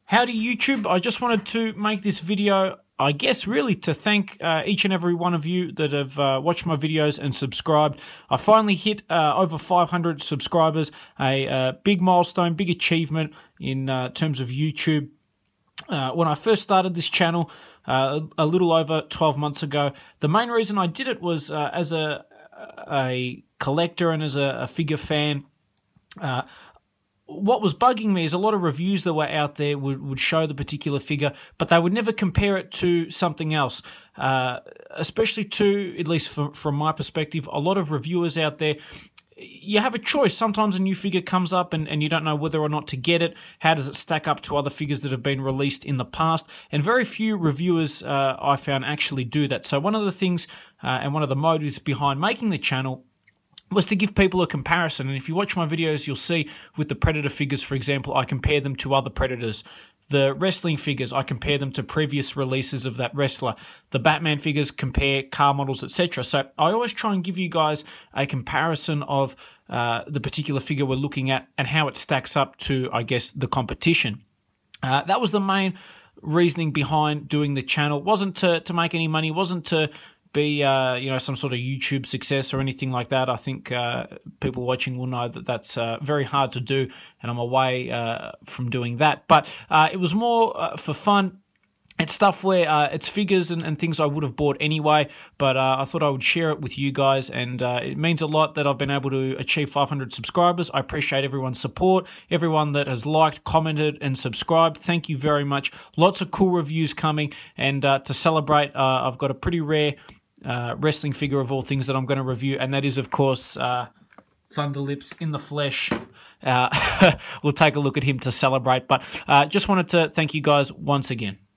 Howdy YouTube, I just wanted to make this video, I guess really to thank each and every one of you that have watched my videos and subscribed. I finally hit over 500 subscribers, a big milestone, big achievement in terms of YouTube. When I first started this channel a little over 12 months ago, the main reason I did it was as a collector and as a figure fan. What was bugging me is a lot of reviews that were out there would show the particular figure, but they would never compare it to something else. Especially to, at least from my perspective, a lot of reviewers out there, you have a choice. Sometimes a new figure comes up and you don't know whether or not to get it. How does it stack up to other figures that have been released in the past? And very few reviewers I found actually do that. So one of the things and one of the motives behind making the channel was to give people a comparison. And if you watch my videos, you'll see with the Predator figures, for example, I compare them to other Predators. The wrestling figures, I compare them to previous releases of that wrestler. The Batman figures, compare car models, etc. So I always try and give you guys a comparison of the particular figure we're looking at and how it stacks up to, I guess, the competition. That was the main reasoning behind doing the channel. It wasn't to make any money, wasn't to be some sort of YouTube success or anything like that. I think people watching will know that that's very hard to do, and I'm away from doing that. But it was more for fun. It's stuff where it's figures and things I would have bought anyway, but I thought I would share it with you guys, and it means a lot that I've been able to achieve 500 subscribers. I appreciate everyone's support, everyone that has liked, commented, and subscribed. Thank you very much. Lots of cool reviews coming, and to celebrate, I've got a pretty rare wrestling figure of all things that I'm going to review, and that is, of course, Thunder Lips in the flesh. We'll take a look at him to celebrate, but just wanted to thank you guys once again.